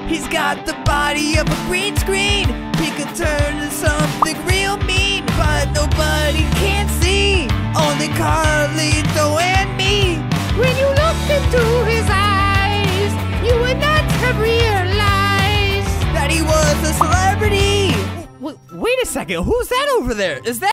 He's got the body of a green screen. He could turn to something real mean, but nobody can see, only Carlito and me. When you looked into his eyes, you would not have realized that he was a celebrity. Wait a second, who's that over there? Is that